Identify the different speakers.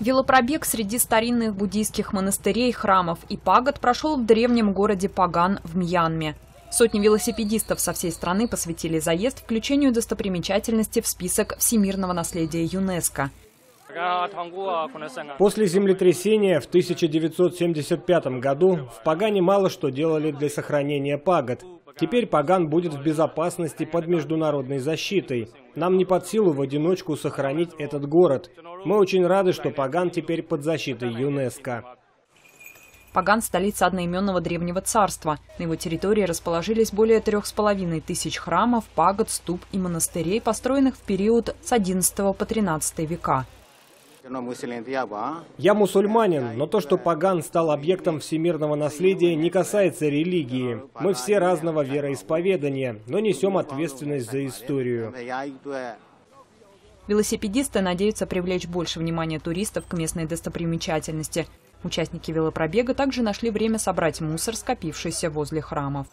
Speaker 1: Велопробег среди старинных буддийских монастырей, храмов и пагод прошел в древнем городе Паган в Мьянме. Сотни велосипедистов со всей страны посвятили заезд включению достопримечательности в список всемирного наследия ЮНЕСКО.
Speaker 2: После землетрясения в 1975 году в Пагане мало что делали для сохранения пагод. Теперь Паган будет в безопасности под международной защитой. Нам не под силу в одиночку сохранить этот город. Мы очень рады, что Паган теперь под защитой ЮНЕСКО.
Speaker 1: Паган – столица одноименного древнего царства. На его территории расположились более 3500 храмов, пагод, ступ и монастырей, построенных в период с XI по XIII века.
Speaker 2: Я мусульманин, но то, что Паган стал объектом всемирного наследия, не касается религии. Мы все разного вероисповедания, но несем ответственность за историю.
Speaker 1: Велосипедисты надеются привлечь больше внимания туристов к местной достопримечательности. Участники велопробега также нашли время собрать мусор, скопившийся возле храмов.